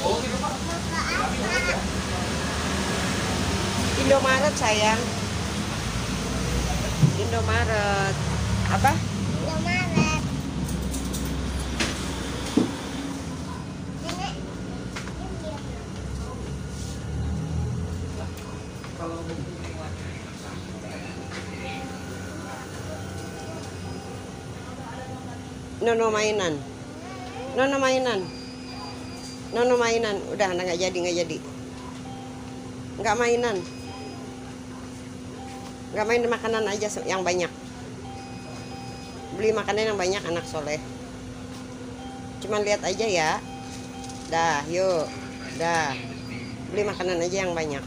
Indomaret sayang. Indomaret. Apa? Indomaret. Nono mainan. Nono mainan. Nono mainan. Udah nggak jadi. Nggak mainan. Nggak main makanan aja yang banyak. Beli makanan yang banyak anak soleh. Cuman lihat aja ya. Dah, yuk. Dah. Beli makanan aja yang banyak.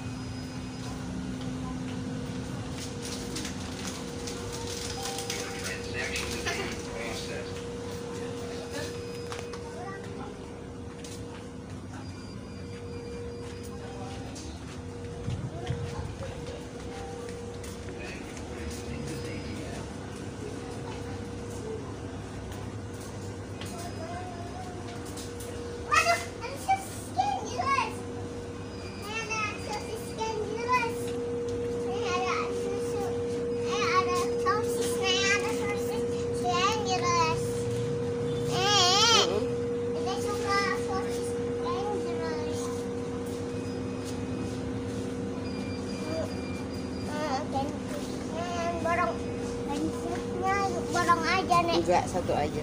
Borong aja nih. Enggak, satu aja.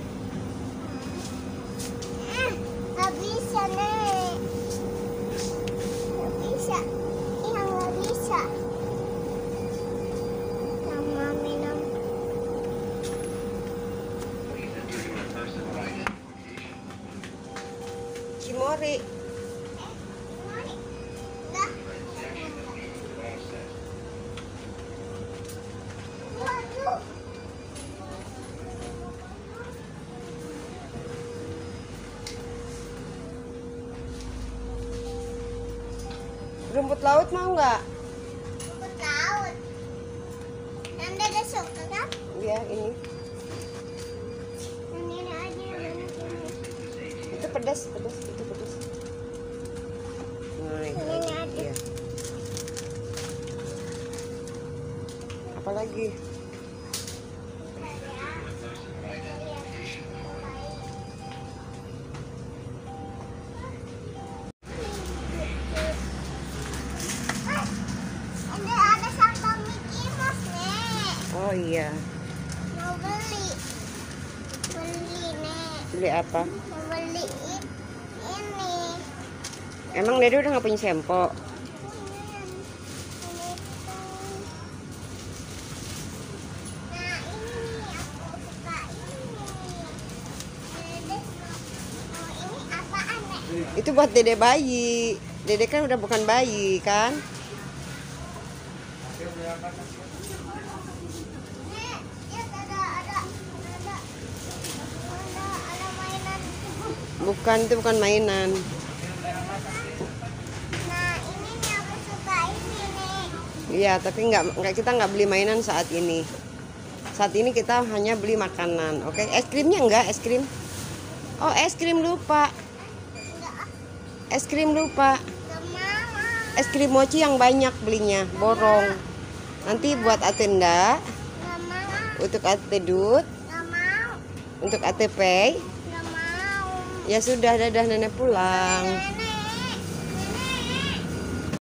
Nggak bisa nih. Nggak bisa. Iya nggak bisa. Sama minum. Cimori. Dah. Waduh. Rumput laut mau nggak? Rumput laut. Yang Dede suka kan? Iya, ini. Yang ini aja yang banyak ini. Itu pedas, itu pedas. Nah, itu Ini aja. aja. Iya. Apalagi? Ini ada sambal Mickey Mouse nih. Oh iya. Mau beli. Beli nih. Beli apa? Mau beli ini. Emang Dede udah nggak punya sempo? Nah ini aku suka ini. Dede mau ini apaan nih? Itu buat Dede bayi. Dede kan udah bukan bayi kan? Nih, lihat ada mainan. Bukan, itu bukan mainan. Nah ini nih aku suka ini nih. Iya, tapi kita nggak beli mainan saat ini. Saat ini kita hanya beli makanan, oke? Es krimnya enggak, es krim. Oh, es krim lupa. Es krim lupa. Gak mau. Es krim mochi yang banyak belinya, borong. Nanti buat Atenda, Gak mau. untuk Ate Dut, Gak mau. untuk Ate Pei. Gak mau. Ya sudah, dadah nenek pulang. Nenek